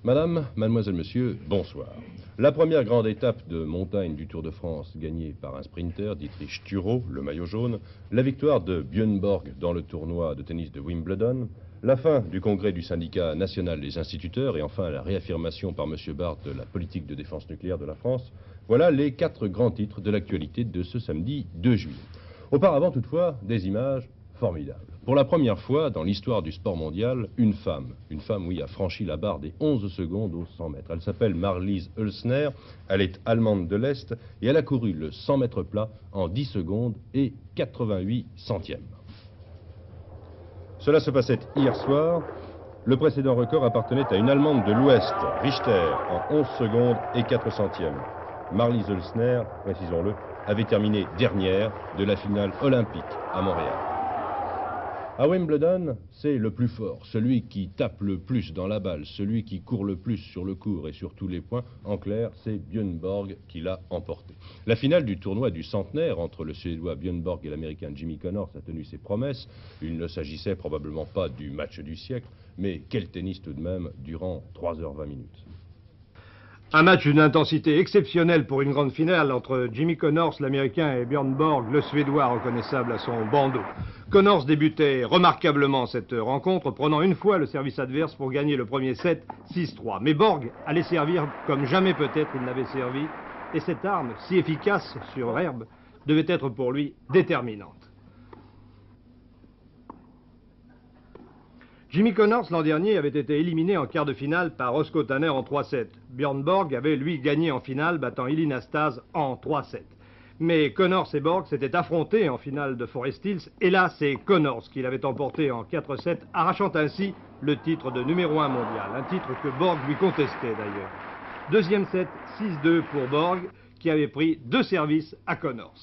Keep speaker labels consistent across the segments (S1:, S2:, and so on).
S1: Madame, mademoiselle, monsieur, bonsoir. La première grande étape de montagne du Tour de France, gagnée par un sprinter, Dietrich Thurau, le maillot jaune, la victoire de Björn Borg dans le tournoi de tennis de Wimbledon, la fin du congrès du syndicat national des instituteurs et enfin la réaffirmation par M. Barth de la politique de défense nucléaire de la France, voilà les 4 grands titres de l'actualité de ce samedi 2 juillet. Auparavant, toutefois, des images formidables. Pour la première fois dans l'histoire du sport mondial, une femme, oui, a franchi la barre des 11 secondes aux 100 mètres. Elle s'appelle Marlies Hülsner, elle est allemande de l'Est et elle a couru le 100 mètres plat en 10 secondes et 88 centièmes. Cela se passait hier soir. Le précédent record appartenait à une Allemande de l'Ouest, Richter, en 11 secondes et 4 centièmes. Marlies Hülsner, précisons-le, avait terminé dernière de la finale olympique à Montréal. À Wimbledon, c'est le plus fort, celui qui tape le plus dans la balle, celui qui court le plus sur le court et sur tous les points. En clair, c'est Björn Borg qui l'a emporté. La finale du tournoi du centenaire entre le Suédois Björn Borg et l'Américain Jimmy Connors a tenu ses promesses. Il ne s'agissait probablement pas du match du siècle, mais quel tennis tout de même durant 3h20 minutes.
S2: Un match d'une intensité exceptionnelle pour une grande finale entre Jimmy Connors, l'Américain, et Björn Borg, le Suédois, reconnaissable à son bandeau. Connors débutait remarquablement cette rencontre, prenant une fois le service adverse pour gagner le premier set 6-3. Mais Borg allait servir comme jamais peut-être il n'avait servi, et cette arme, si efficace sur herbe, devait être pour lui déterminante. Jimmy Connors, l'an dernier, avait été éliminé en quart de finale par Roscoe Tanner en 3-7. Björn Borg avait, lui, gagné en finale, battant Ilie Nastase en 3-7. Mais Connors et Borg s'étaient affrontés en finale de Forest Hills, et là, c'est Connors qui l'avait emporté en 4-7, arrachant ainsi le titre de numéro 1 mondial, un titre que Borg lui contestait d'ailleurs. Deuxième set, 6-2 pour Borg, qui avait pris 2 services à Connors.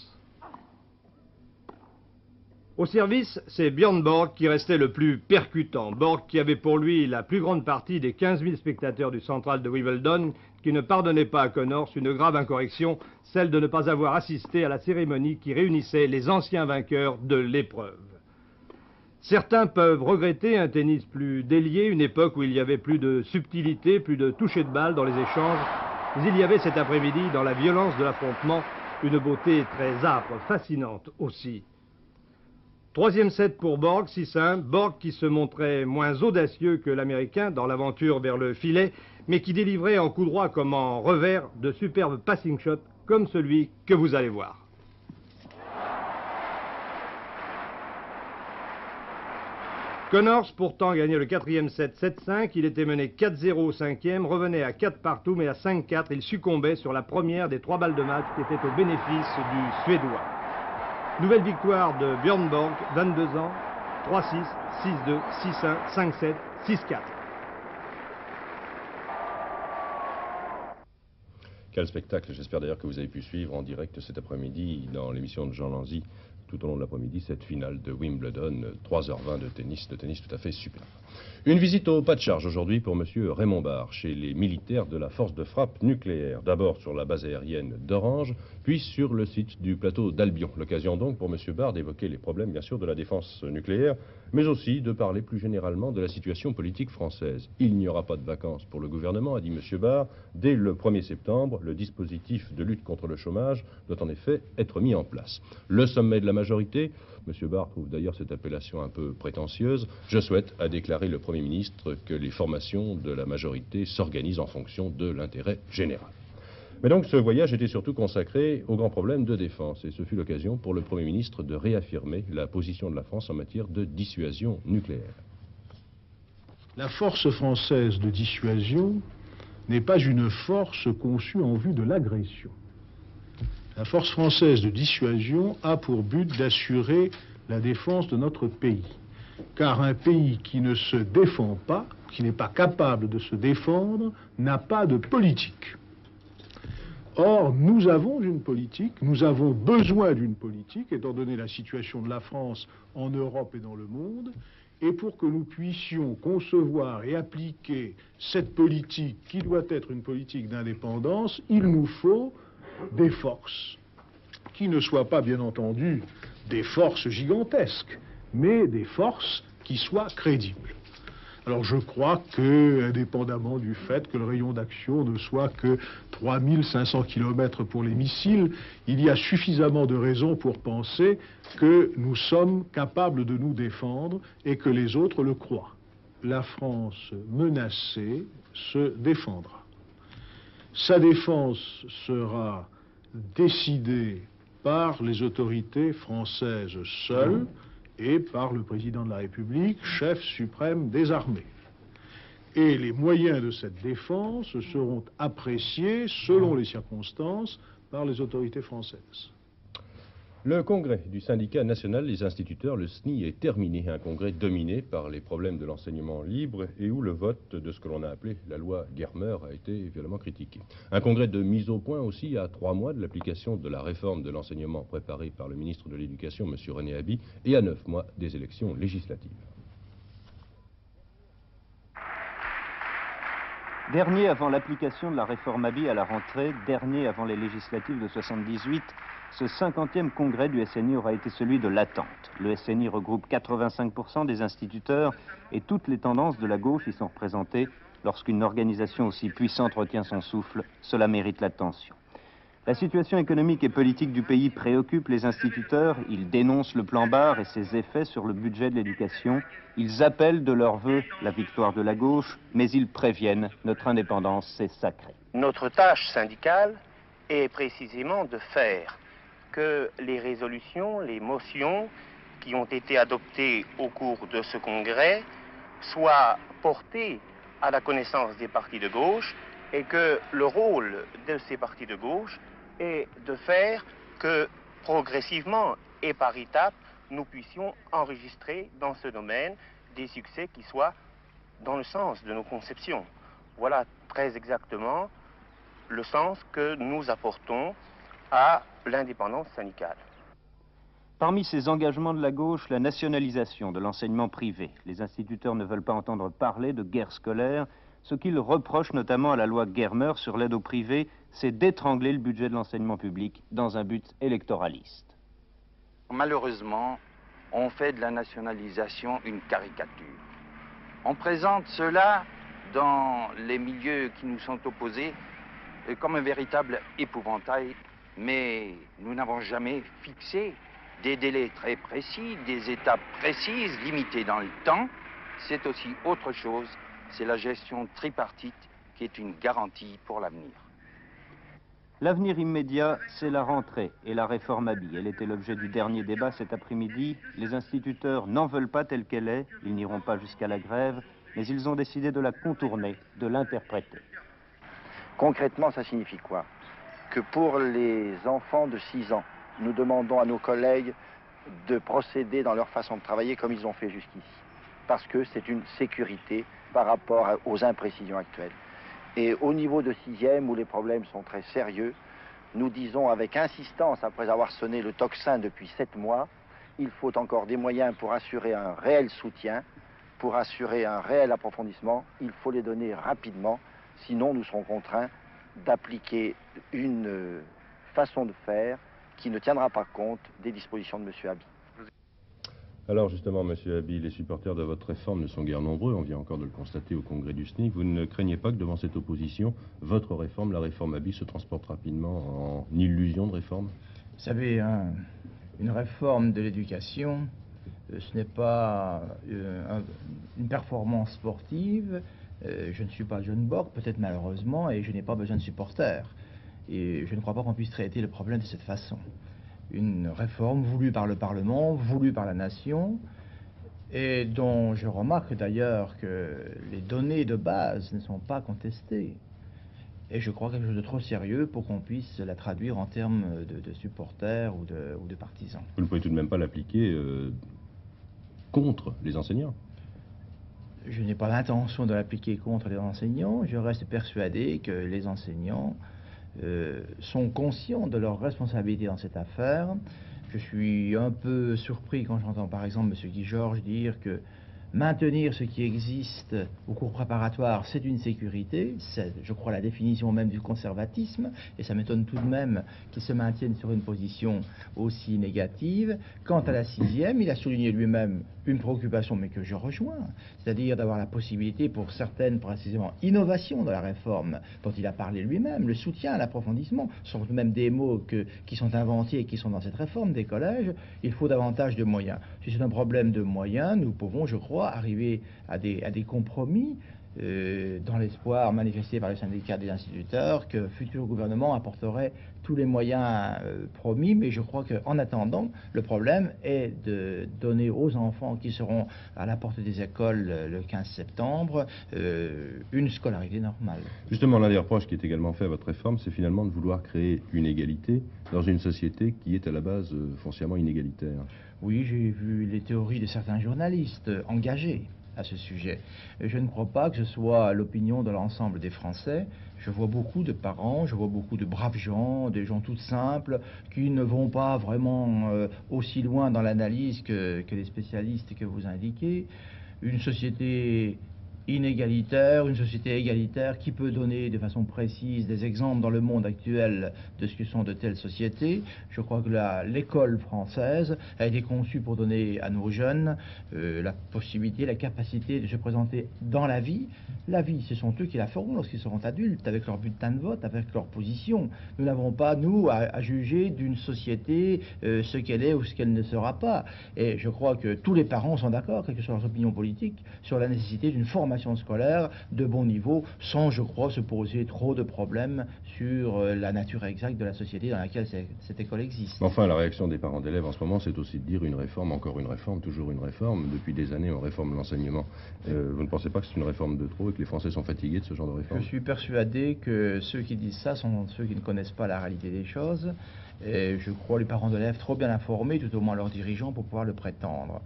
S2: Au service, c'est Björn Borg qui restait le plus percutant. Borg qui avait pour lui la plus grande partie des 15 000 spectateurs du central de Wimbledon, qui ne pardonnait pas à Connors une grave incorrection, celle de ne pas avoir assisté à la cérémonie qui réunissait les anciens vainqueurs de l'épreuve. Certains peuvent regretter un tennis plus délié, une époque où il y avait plus de subtilité, plus de toucher de balle dans les échanges, mais il y avait cet après-midi, dans la violence de l'affrontement, une beauté très âpre, fascinante aussi. Troisième set pour Borg, 6-1. Borg qui se montrait moins audacieux que l'Américain dans l'aventure vers le filet, mais qui délivrait en coup droit comme en revers de superbes passing shots comme celui que vous allez voir. Connors pourtant gagnait le 4e set 7-5, il était mené 4-0 au 5e, revenait à 4 partout, mais à 5-4, il succombait sur la première des 3 balles de match qui était au bénéfice du Suédois. Nouvelle victoire de Björn Borg, 22 ans, 3-6, 6-2, 6-1, 5-7, 6-4.
S1: Quel spectacle, j'espère d'ailleurs que vous avez pu suivre en direct cet après-midi dans l'émission de Jean Lanzy, tout au long de l'après-midi, cette finale de Wimbledon, 3h20 de tennis tout à fait superbe. Une visite au pas de charge aujourd'hui pour M. Raymond Barre, chez les militaires de la force de frappe nucléaire. D'abord sur la base aérienne d'Orange, puis sur le site du plateau d'Albion. L'occasion donc pour M. Barre d'évoquer les problèmes, bien sûr, de la défense nucléaire, mais aussi de parler plus généralement de la situation politique française. Il n'y aura pas de vacances pour le gouvernement, a dit M. Barre. Dès le 1er septembre, le dispositif de lutte contre le chômage doit en effet être mis en place. Le sommet de la majorité, M. Barre trouve d'ailleurs cette appellation un peu prétentieuse. Je souhaite, a déclaré le Premier ministre, que les formations de la majorité s'organisent en fonction de l'intérêt général. Mais donc ce voyage était surtout consacré aux grands problèmes de défense et ce fut l'occasion pour le Premier ministre de réaffirmer la position de la France en matière de dissuasion nucléaire.
S3: La force française de dissuasion n'est pas une force conçue en vue de l'agression. La force française de dissuasion a pour but d'assurer la défense de notre pays. Car un pays qui ne se défend pas, qui n'est pas capable de se défendre, n'a pas de politique. Or, nous avons une politique, nous avons besoin d'une politique, étant donné la situation de la France en Europe et dans le monde, et pour que nous puissions concevoir et appliquer cette politique qui doit être une politique d'indépendance, il nous faut des forces qui ne soient pas, bien entendu, des forces gigantesques, mais des forces qui soient crédibles. Alors je crois que, indépendamment du fait que le rayon d'action ne soit que 3500 km pour les missiles, il y a suffisamment de raisons pour penser que nous sommes capables de nous défendre et que les autres le croient. La France menacée se défendra. Sa défense sera décidée par les autorités françaises seules et par le président de la République, chef suprême des armées. Et les moyens de cette défense seront appréciés, selon les circonstances, par les autorités françaises.
S1: Le congrès du syndicat national des instituteurs, le SNI, est terminé. Un congrès dominé par les problèmes de l'enseignement libre et où le vote de ce que l'on a appelé la loi Germer a été violemment critiqué. Un congrès de mise au point aussi à 3 mois de l'application de la réforme de l'enseignement préparée par le ministre de l'Éducation, M. René Haby, et à 9 mois des élections législatives.
S4: Dernier avant l'application de la réforme Haby à la rentrée, dernier avant les législatives de 78, ce 50e congrès du SNI aura été celui de l'attente. Le SNI regroupe 85% des instituteurs et toutes les tendances de la gauche y sont représentées. Lorsqu'une organisation aussi puissante retient son souffle, cela mérite l'attention. La situation économique et politique du pays préoccupe les instituteurs. Ils dénoncent le plan Barre et ses effets sur le budget de l'éducation. Ils appellent de leur vœu la victoire de la gauche, mais ils préviennent notre indépendance, c'est sacré.
S5: Notre tâche syndicale est précisément de faire que les résolutions, les motions qui ont été adoptées au cours de ce congrès soient portées à la connaissance des partis de gauche et que le rôle de ces partis de gauche est de faire que progressivement et par étapes, nous puissions enregistrer dans ce domaine des succès qui soient dans le sens de nos conceptions. Voilà très exactement le sens que nous apportons à l'indépendance syndicale.
S4: Parmi ces engagements de la gauche, la nationalisation de l'enseignement privé. Les instituteurs ne veulent pas entendre parler de guerre scolaire. Ce qu'ils reprochent notamment à la loi Germer sur l'aide au privé, c'est d'étrangler le budget de l'enseignement public dans un but électoraliste.
S6: Malheureusement, on fait de la nationalisation une caricature. On présente cela dans les milieux qui nous sont opposés comme un véritable épouvantail, mais nous n'avons jamais fixé des délais très précis, des étapes précises, limitées dans le temps. C'est aussi autre chose, c'est la gestion tripartite qui est une garantie pour l'avenir.
S4: L'avenir immédiat, c'est la rentrée et la réforme Haby. Elle était l'objet du dernier débat cet après-midi. Les instituteurs n'en veulent pas telle qu'elle est, ils n'iront pas jusqu'à la grève, mais ils ont décidé de la contourner, de l'interpréter.
S7: Concrètement, ça signifie quoi? Que pour les enfants de 6 ans, nous demandons à nos collègues de procéder dans leur façon de travailler comme ils ont fait jusqu'ici. Parce que c'est une sécurité par rapport aux imprécisions actuelles. Et au niveau de 6e, où les problèmes sont très sérieux, nous disons avec insistance, après avoir sonné le tocsin depuis 7 mois, il faut encore des moyens pour assurer un réel soutien, pour assurer un réel approfondissement. Il faut les donner rapidement, sinon nous serons contraints d'appliquer une façon de faire qui ne tiendra pas compte des dispositions de M. Haby.
S1: Alors justement, M. Haby, les supporters de votre réforme ne sont guère nombreux, on vient encore de le constater au congrès du SNI. Vous ne craignez pas que devant cette opposition, votre réforme, la réforme Haby, se transporte rapidement en illusion de réforme?
S8: Vous savez, une réforme de l'éducation, ce n'est pas une performance sportive. Je ne suis pas John Borg, peut-être malheureusement, et je n'ai pas besoin de supporters. Et je ne crois pas qu'on puisse traiter le problème de cette façon. Une réforme voulue par le Parlement, voulue par la nation, et dont je remarque d'ailleurs que les données de base ne sont pas contestées. Et je crois quelque chose de trop sérieux pour qu'on puisse la traduire en termes de supporters ou de partisans.
S1: Vous ne pouvez tout de même pas l'appliquer contre les enseignants?
S8: Je n'ai pas l'intention de l'appliquer contre les enseignants. Je reste persuadé que les enseignants sont conscients de leurs responsabilités dans cette affaire. Je suis un peu surpris quand j'entends par exemple M. Guy Georges dire que Maintenir ce qui existe au cours préparatoire, c'est une sécurité, c'est, je crois, la définition même du conservatisme, et ça m'étonne tout de même qu'ils se maintiennent sur une position aussi négative. Quant à la 6e, il a souligné lui-même une préoccupation, mais que je rejoins, c'est-à-dire d'avoir la possibilité pour certaines, précisément, innovations dans la réforme dont il a parlé lui-même, le soutien, l'approfondissement, sont même des mots qui sont inventés et qui sont dans cette réforme des collèges. Il faut davantage de moyens. Si c'est un problème de moyens, nous pouvons, je crois, arriver à des compromis dans l'espoir manifesté par le syndicat des instituteurs que le futur gouvernement apporterait tous les moyens promis, mais je crois qu'en attendant, le problème est de donner aux enfants qui seront à la porte des écoles le 15 septembre une scolarité normale.
S1: Justement, l'un des reproches qui est également fait à votre réforme, c'est finalement de vouloir créer une égalité dans une société qui est à la base foncièrement inégalitaire.
S8: Oui, j'ai vu les théories de certains journalistes engagés à ce sujet. Je ne crois pas que ce soit l'opinion de l'ensemble des Français. Je vois beaucoup de parents, je vois beaucoup de braves gens, des gens tout simples, qui ne vont pas vraiment aussi loin dans l'analyse que les spécialistes que vous indiquez. Une société inégalitaire, une société égalitaire qui peut donner de façon précise des exemples dans le monde actuel de ce que sont de telles sociétés. Je crois que l'école française a été conçue pour donner à nos jeunes la possibilité, la capacité de se présenter dans la vie. La vie, ce sont eux qui la feront lorsqu'ils seront adultes, avec leur bulletin de vote, avec leur position. Nous n'avons pas, nous, à juger d'une société ce qu'elle est ou ce qu'elle ne sera pas. Et je crois que tous les parents sont d'accord, quelles que soient leurs opinions politiques, sur la nécessité d'une formation scolaire de bon niveau, sans, je crois, se poser trop de problèmes sur la nature exacte de la société dans laquelle cette école existe.
S1: Enfin, la réaction des parents d'élèves en ce moment, c'est aussi de dire une réforme, encore une réforme, toujours une réforme. Depuis des années, on réforme l'enseignement. Vous ne pensez pas que c'est une réforme de trop et que les Français sont fatigués de ce genre de réforme?
S8: Je suis persuadé que ceux qui disent ça sont ceux qui ne connaissent pas la réalité des choses. Et je crois les parents d'élèves trop bien informés, tout au moins leurs dirigeants, pour pouvoir le prétendre.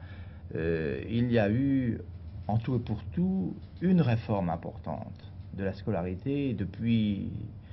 S8: Il y a eu en tout et pour tout, une réforme importante de la scolarité depuis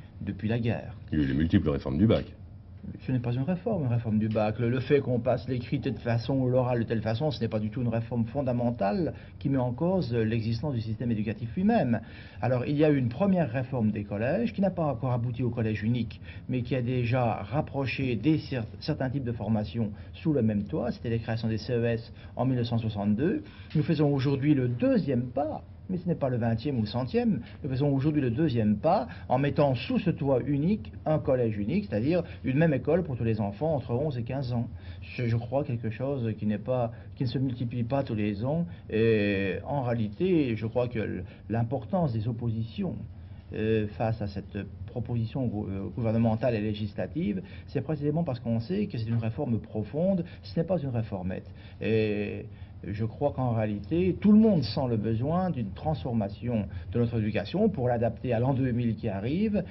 S8: la guerre.
S1: Il y a eu les multiples réformes du bac.
S8: Ce n'est pas une réforme du bac. Le fait qu'on passe l'écrit de telle façon ou l'oral de telle façon, ce n'est pas du tout une réforme fondamentale qui met en cause l'existence du système éducatif lui-même. Alors, il y a eu une première réforme des collèges qui n'a pas encore abouti au collège unique, mais qui a déjà rapproché certains types de formations sous le même toit. C'était la création des CES en 1962. Nous faisons aujourd'hui le deuxième pas. Mais ce n'est pas le 20e ou le 100e. Nous faisons aujourd'hui le deuxième pas en mettant sous ce toit unique un collège unique, c'est-à-dire une même école pour tous les enfants entre 11 et 15 ans. Je crois quelque chose qui ne se multiplie pas tous les ans. Et en réalité, je crois que l'importance des oppositions face à cette proposition gouvernementale et législative, c'est précisément parce qu'on sait que c'est une réforme profonde, ce n'est pas une réformette. Et je crois qu'en réalité, tout le monde sent le besoin d'une transformation de notre éducation pour l'adapter à l'an 2000 qui arrive.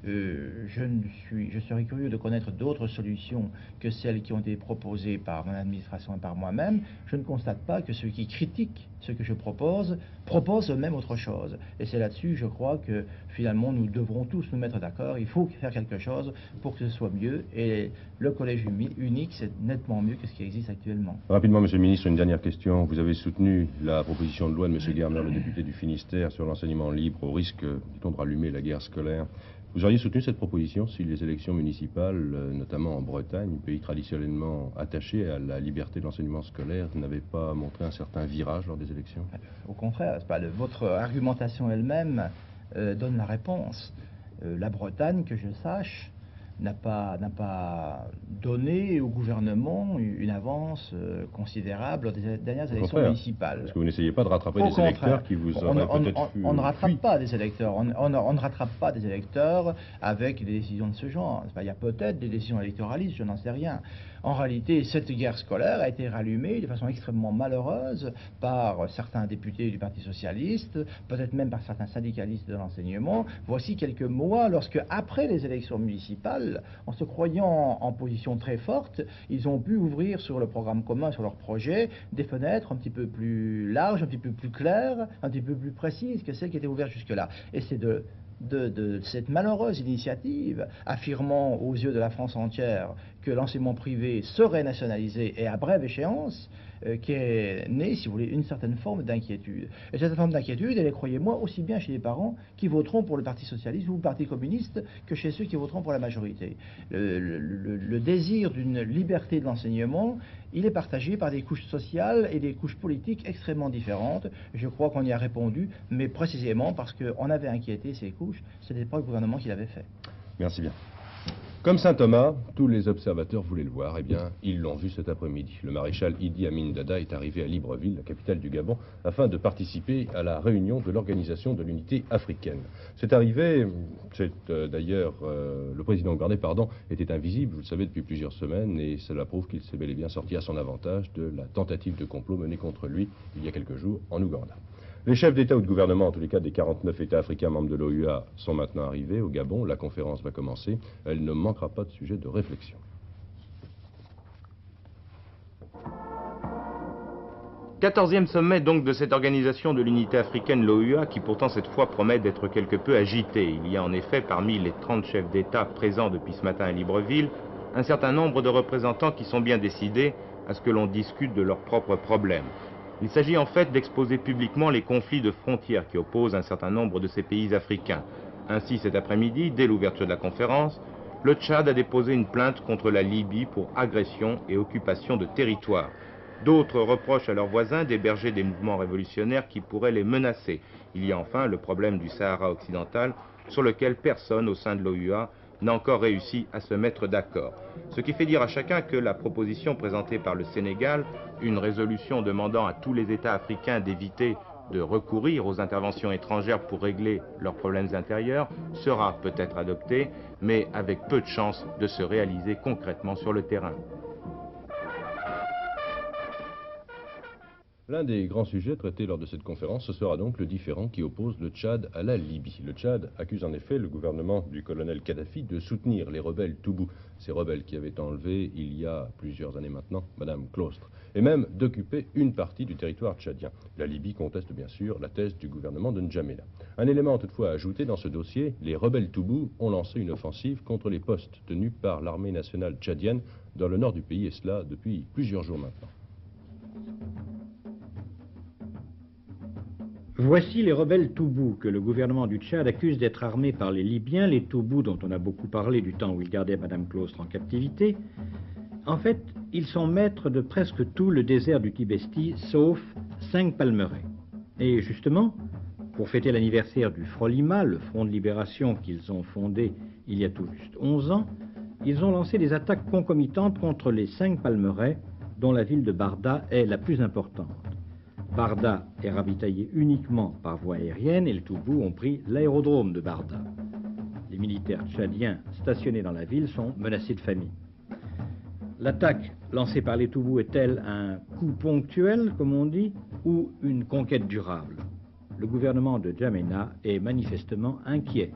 S8: Je serais curieux de connaître d'autres solutions que celles qui ont été proposées par mon administration et par moi-même. Je ne constate pas que ceux qui critiquent ce que je propose proposent eux-mêmes autre chose. Et c'est là-dessus, je crois, que finalement, nous devrons tous nous mettre d'accord. Il faut faire quelque chose pour que ce soit mieux. Et le collège unique, c'est nettement mieux que ce qui existe actuellement.
S1: Rapidement, Monsieur le Ministre, une dernière question. Vous avez soutenu la proposition de loi de M. Germer, le député du Finistère, sur l'enseignement libre au risque, dit-on, de rallumer la guerre scolaire. Vous auriez soutenu cette proposition si les élections municipales, notamment en Bretagne, pays traditionnellement attaché à la liberté de l'enseignement scolaire, n'avaient pas montré un certain virage lors des élections?
S8: Au contraire, votre argumentation elle-même donne la réponse. La Bretagne, que je sache, n'a pas donné au gouvernement une avance considérable lors des dernières élections municipales.
S1: Parce que vous n'essayez pas de rattraper des électeurs qui vous auraient peut-être
S8: on ne rattrape pas des électeurs. On ne rattrape pas des électeurs avec des décisions de ce genre. Il y a peut-être des décisions électoralistes, je n'en sais rien. En réalité, cette guerre scolaire a été rallumée de façon extrêmement malheureuse par certains députés du Parti socialiste, peut-être même par certains syndicalistes de l'enseignement. Voici quelques mois, lorsque, après les élections municipales, en se croyant en position très forte, ils ont pu ouvrir sur le programme commun, sur leur projet, des fenêtres un petit peu plus larges, un petit peu plus claires, un petit peu plus précises que celles qui étaient ouvertes jusque-là. Et c'est de cette malheureuse initiative, affirmant aux yeux de la France entière que l'enseignement privé serait nationalisé et à brève échéance, qui est née, si vous voulez, une certaine forme d'inquiétude. Et cette forme d'inquiétude, elle est, croyez-moi, aussi bien chez les parents qui voteront pour le Parti socialiste ou le Parti communiste que chez ceux qui voteront pour la majorité. Le désir d'une liberté de l'enseignement, il est partagé par des couches sociales et des couches politiques extrêmement différentes. Je crois qu'on y a répondu, mais précisément parce qu'on avait inquiété ces couches, ce n'était pas le gouvernement qui l'avait fait.
S1: Merci bien. Comme Saint Thomas, tous les observateurs voulaient le voir. Eh bien, ils l'ont vu cet après-midi. Le maréchal Idi Amin Dada est arrivé à Libreville, la capitale du Gabon, afin de participer à la réunion de l'Organisation de l'Unité africaine. Cette arrivée, d'ailleurs, le président ougandais, était invisible, vous le savez, depuis plusieurs semaines, et cela prouve qu'il s'est bel et bien sorti à son avantage de la tentative de complot menée contre lui il y a quelques jours en Ouganda. Les chefs d'État ou de gouvernement, en tous les cas des 49 États africains membres de l'OUA, sont maintenant arrivés au Gabon. La conférence va commencer. Elle ne manquera pas de sujet de réflexion.
S9: 14e sommet donc de cette organisation de l'unité africaine, l'OUA, qui pourtant cette fois promet d'être quelque peu agité. Il y a en effet parmi les 30 chefs d'État présents depuis ce matin à Libreville, un certain nombre de représentants qui sont bien décidés à ce que l'on discute de leurs propres problèmes. Il s'agit en fait d'exposer publiquement les conflits de frontières qui opposent un certain nombre de ces pays africains. Ainsi, cet après-midi, dès l'ouverture de la conférence, le Tchad a déposé une plainte contre la Libye pour agression et occupation de territoire. D'autres reprochent à leurs voisins d'héberger des mouvements révolutionnaires qui pourraient les menacer. Il y a enfin le problème du Sahara occidental, sur lequel personne au sein de l'OUA n'a encore réussi à se mettre d'accord. Ce qui fait dire à chacun que la proposition présentée par le Sénégal, une résolution demandant à tous les États africains d'éviter de recourir aux interventions étrangères pour régler leurs problèmes intérieurs, sera peut-être adoptée, mais avec peu de chances de se réaliser concrètement sur le terrain.
S1: L'un des grands sujets traités lors de cette conférence, ce sera donc le différend qui oppose le Tchad à la Libye. Le Tchad accuse en effet le gouvernement du colonel Kadhafi de soutenir les rebelles Toubou, ces rebelles qui avaient enlevé, il y a plusieurs années maintenant, Madame Claustre, et même d'occuper une partie du territoire tchadien. La Libye conteste bien sûr la thèse du gouvernement de N'Djamena. Un élément toutefois à ajouter dans ce dossier, les rebelles Toubou ont lancé une offensive contre les postes tenus par l'armée nationale tchadienne dans le nord du pays, et cela depuis plusieurs jours maintenant.
S10: Voici les rebelles Toubou que le gouvernement du Tchad accuse d'être armés par les Libyens, les Toubou dont on a beaucoup parlé du temps où ils gardaient Madame Claustre en captivité. En fait, ils sont maîtres de presque tout le désert du Tibesti, sauf 5 palmeraies. Et justement, pour fêter l'anniversaire du Frolima, le Front de libération qu'ils ont fondé il y a tout juste 11 ans, ils ont lancé des attaques concomitantes contre les 5 palmeraies, dont la ville de Barda est la plus importante. Barda est ravitaillé uniquement par voie aérienne et les Toubou ont pris l'aérodrome de Barda. Les militaires tchadiens stationnés dans la ville sont menacés de famine. L'attaque lancée par les Toubou est-elle un coup ponctuel, comme on dit, ou une conquête durable? Le gouvernement de N'Djamena est manifestement inquiet.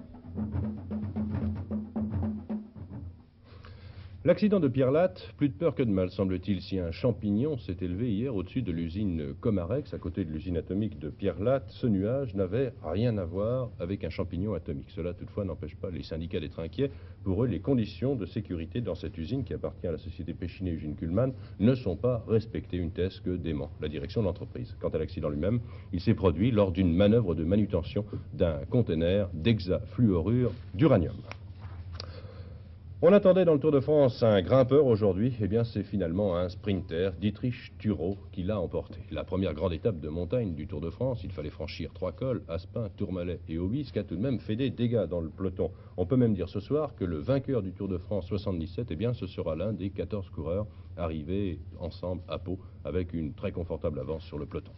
S1: L'accident de Pierre Latte, plus de peur que de mal, semble-t-il, si un champignon s'est élevé hier au-dessus de l'usine Comarex, à côté de l'usine atomique de Pierre Latte. Ce nuage n'avait rien à voir avec un champignon atomique. Cela, toutefois, n'empêche pas les syndicats d'être inquiets. Pour eux, les conditions de sécurité dans cette usine, qui appartient à la société Péchinet Usine Kuhlmann, ne sont pas respectées, une thèse que dément la direction de l'entreprise. Quant à l'accident lui-même, il s'est produit lors d'une manœuvre de manutention d'un conteneur d'hexafluorure d'uranium. On attendait dans le Tour de France un grimpeur aujourd'hui, eh bien c'est finalement un sprinter, Dietrich Thurau, qui l'a emporté. La première grande étape de montagne du Tour de France, il fallait franchir 3 cols, Aspin, Tourmalet et Aubisque, a tout de même fait des dégâts dans le peloton. On peut même dire ce soir que le vainqueur du Tour de France 77, eh bien ce sera l'un des 14 coureurs arrivés ensemble à Pau, avec une très confortable avance sur le peloton.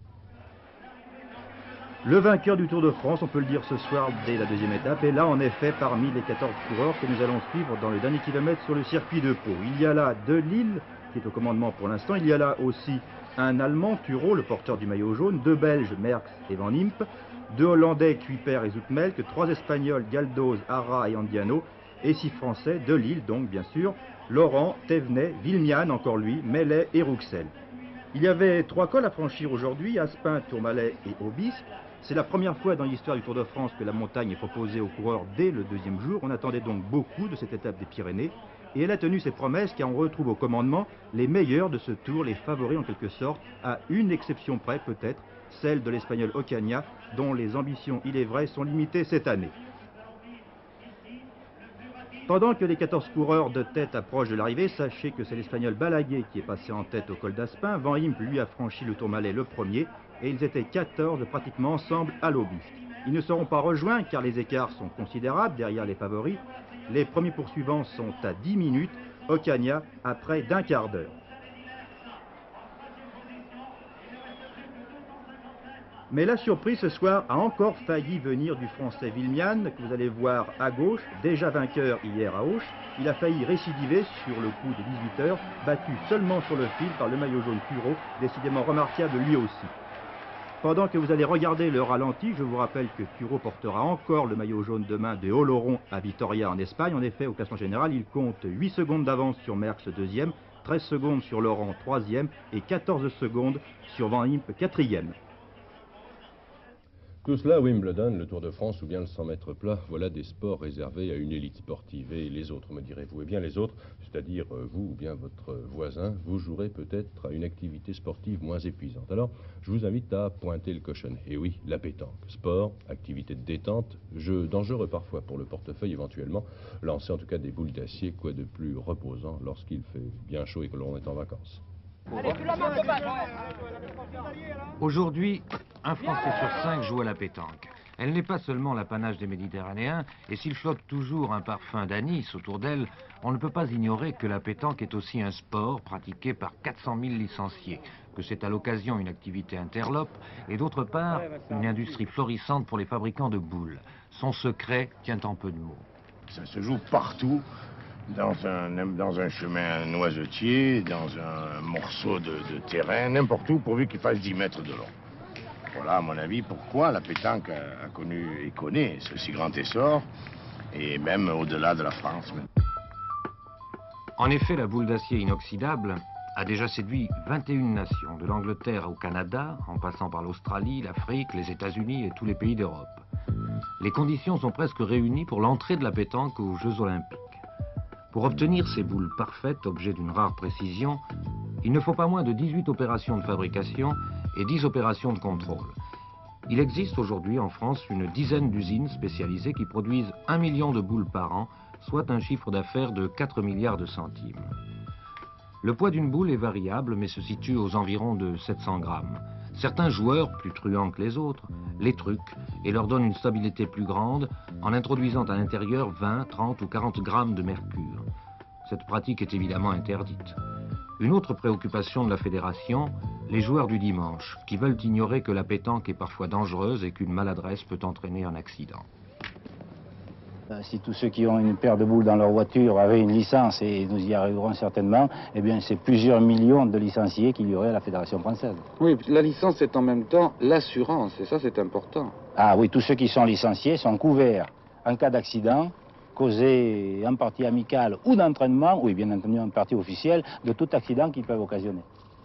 S11: Le vainqueur du Tour de France, on peut le dire ce soir dès la deuxième étape, est là en effet parmi les 14 coureurs que nous allons suivre dans le dernier kilomètre sur le circuit de Pau. Il y a là De Lille, qui est au commandement pour l'instant, il y a là aussi un Allemand, Thurau, le porteur du maillot jaune, 2 Belges, Merckx et Van Impe, 2 Hollandais, Kuiper et Zoutmelk, 3 Espagnols, Galdoz, Hara et Andiano, et 6 Français, De Lille donc bien sûr, Laurent, Thévenet, Villemian, encore lui, Mellet et Rouxel. Il y avait 3 cols à franchir aujourd'hui, Aspin, Tourmalet et Aubisque. C'est la première fois dans l'histoire du Tour de France que la montagne est proposée aux coureurs dès le deuxième jour. On attendait donc beaucoup de cette étape des Pyrénées. Et elle a tenu ses promesses car on retrouve au commandement les meilleurs de ce tour, les favoris en quelque sorte, à une exception près peut-être, celle de l'Espagnol Ocaña, dont les ambitions, il est vrai, sont limitées cette année. Pendant que les 14 coureurs de tête approchent de l'arrivée, sachez que c'est l'Espagnol Balaguer qui est passé en tête au col d'Aspin. Van Impe, lui, a franchi le Tourmalet le premier, et ils étaient 14 pratiquement ensemble à l'aubiste. Ils ne seront pas rejoints car les écarts sont considérables derrière les favoris. Les premiers poursuivants sont à 10 minutes, Ocaña à près d'un quart d'heure. Mais la surprise ce soir a encore failli venir du Français Villemian, que vous allez voir à gauche, déjà vainqueur hier à Auch. Il a failli récidiver sur le coup de 18 heures, battu seulement sur le fil par le maillot jaune Turot, décidément remarquable lui aussi. Pendant que vous allez regarder le ralenti, je vous rappelle que Turot portera encore le maillot jaune demain de Oloron à Vitoria en Espagne. En effet, au classement général, il compte 8 secondes d'avance sur Merckx 2e, 13 secondes sur Laurent 3e et 14 secondes sur Van Impe 4e.
S1: Tout cela, Wimbledon, le Tour de France ou bien le 100 mètres plat, voilà des sports réservés à une élite sportive. Et les autres, me direz-vous? Eh bien les autres, c'est-à-dire vous ou bien votre voisin, vous jouerez peut-être à une activité sportive moins épuisante. Alors, je vous invite à pointer le cochonnet. Et oui, la pétanque. Sport, activité de détente, jeu dangereux parfois pour le portefeuille éventuellement, lancer en tout cas des boules d'acier, quoi de plus reposant lorsqu'il fait bien chaud et que l'on est en vacances.
S12: Aujourd'hui, un Français sur 5 joue à la pétanque. Elle n'est pas seulement l'apanage des Méditerranéens, et s'il flotte toujours un parfum d'anis autour d'elle, on ne peut pas ignorer que la pétanque est aussi un sport pratiqué par 400 000 licenciés, que c'est à l'occasion une activité interlope, et d'autre part, une industrie florissante pour les fabricants de boules. Son secret tient en peu de mots.
S13: Ça se joue partout. Dans un chemin noisetier, dans un morceau de terrain, n'importe où, pourvu qu'il fasse 10 mètres de long. Voilà, à mon avis, pourquoi la pétanque a connu et connaît ce si grand essor, et même au-delà de la France.
S12: En effet, la boule d'acier inoxydable a déjà séduit 21 nations, de l'Angleterre au Canada, en passant par l'Australie, l'Afrique, les États-Unis et tous les pays d'Europe. Les conditions sont presque réunies pour l'entrée de la pétanque aux Jeux Olympiques. Pour obtenir ces boules parfaites, objet d'une rare précision, il ne faut pas moins de 18 opérations de fabrication et 10 opérations de contrôle. Il existe aujourd'hui en France une dizaine d'usines spécialisées qui produisent 1 million de boules par an, soit un chiffre d'affaires de 4 milliards de centimes. Le poids d'une boule est variable, mais se situe aux environs de 700 grammes. Certains joueurs, plus truands que les autres, les truquent et leur donnent une stabilité plus grande en introduisant à l'intérieur 20, 30 ou 40 grammes de mercure. Cette pratique est évidemment interdite. Une autre préoccupation de la fédération, les joueurs du dimanche, qui veulent ignorer que la pétanque est parfois dangereuse et qu'une maladresse peut entraîner un accident.
S14: Si tous ceux qui ont une paire de boules dans leur voiture avaient une licence, et nous y arriverons certainement, eh bien c'est plusieurs millions de licenciés qu'il y aurait à la Fédération française.
S6: Oui, la licence est en même temps l'assurance, et ça c'est important.
S14: Ah oui, tous ceux qui sont licenciés sont couverts en cas d'accident, causé en partie amical ou d'entraînement, oui bien entendu en partie officielle, de tout accident qu'ils peuvent occasionner.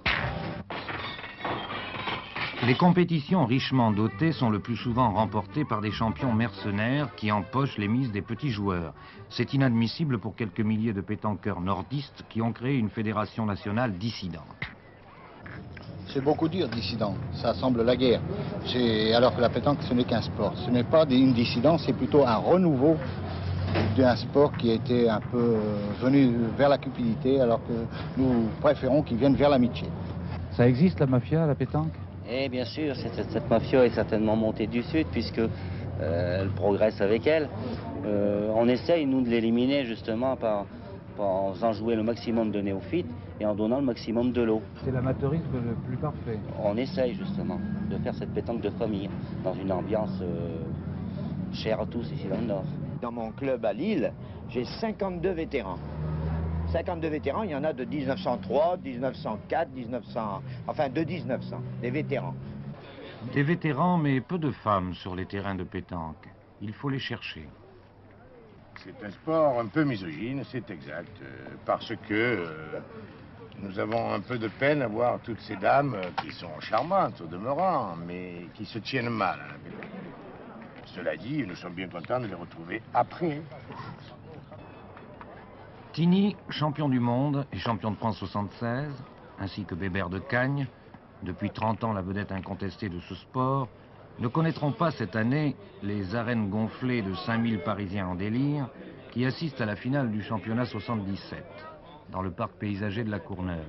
S12: Les compétitions richement dotées sont le plus souvent remportées par des champions mercenaires qui empochent les mises des petits joueurs. C'est inadmissible pour quelques milliers de pétanqueurs nordistes qui ont créé une fédération nationale dissidente.
S7: C'est beaucoup dire dissident, ça semble la guerre. Alors que la pétanque ce n'est qu'un sport. Ce n'est pas une dissidence, c'est plutôt un renouveau d'un sport qui a été un peu venu vers la cupidité alors que nous préférons qu'il vienne vers l'amitié.
S15: Ça existe la mafia, la pétanque ?
S16: Eh bien sûr, cette mafia est certainement montée du sud puisque elle progresse avec elle. On essaye, nous, de l'éliminer justement en faisant jouer le maximum de néophytes et en donnant le maximum de lot.
S15: C'est l'amateurisme le plus parfait.
S16: On essaye justement de faire cette pétanque de famille dans une ambiance chère à tous ici dans le Nord.
S17: Dans mon club à Lille, j'ai 52 vétérans. 52 vétérans, il y en a de 1903, 1904, 1900, enfin de 1900, des vétérans.
S12: Des vétérans, mais peu de femmes sur les terrains de pétanque. Il faut les chercher.
S13: C'est un sport un peu misogyne, c'est exact, parce que nous avons un peu de peine à voir toutes ces dames qui sont charmantes au demeurant, mais qui se tiennent mal à la pétanque. Cela dit, nous sommes bien contents de les retrouver après.
S12: Martini, champion du monde et champion de France 76, ainsi que Bébert de Cagnes, depuis 30 ans la vedette incontestée de ce sport, ne connaîtront pas cette année les arènes gonflées de 5000 Parisiens en délire qui assistent à la finale du championnat 77, dans le parc paysager de la Courneuve.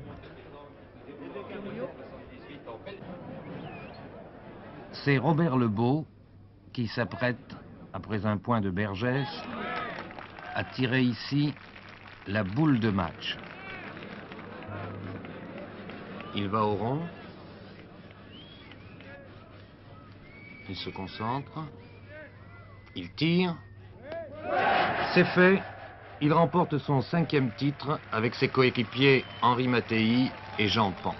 S12: C'est Robert Lebeau qui s'apprête, après un point de Bergès, à tirer ici la boule de match. Il va au rond. Il se concentre. Il tire. C'est fait. Il remporte son 5e titre avec ses coéquipiers Henri Mattei et Jean Pan.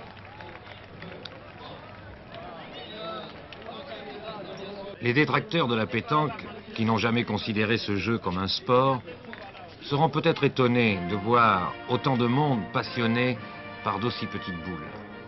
S12: Les détracteurs de la pétanque, qui n'ont jamais considéré ce jeu comme un sport, seront peut-être étonnés de voir autant de monde passionné par d'aussi petites boules.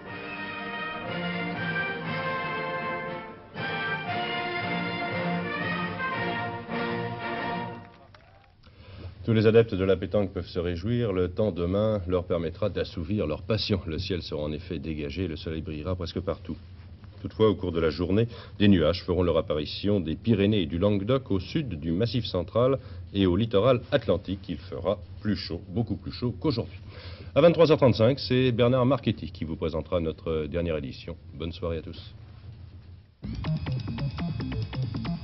S1: Tous les adeptes de la pétanque peuvent se réjouir. Le temps demain leur permettra d'assouvir leur passion. Le ciel sera en effet dégagé, le soleil brillera presque partout. Toutefois, au cours de la journée, des nuages feront leur apparition des Pyrénées et du Languedoc au sud du Massif central et au littoral atlantique. Il fera plus chaud, beaucoup plus chaud qu'aujourd'hui. À 23h35, c'est Bernard Marchetti qui vous présentera notre dernière édition. Bonne soirée à tous.